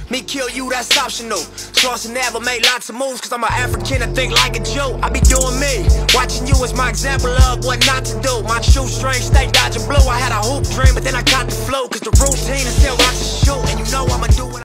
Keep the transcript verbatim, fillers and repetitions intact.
Me kill you, that's optional. Schwarzenegger made lots of moves, cause I'm an African, I think like a Jew. I be doing me, watching you is my example of what not to do. My shoestrings stay dodging blue. I had a hoop dream, but then I got the flow, cause the routine is still rocking.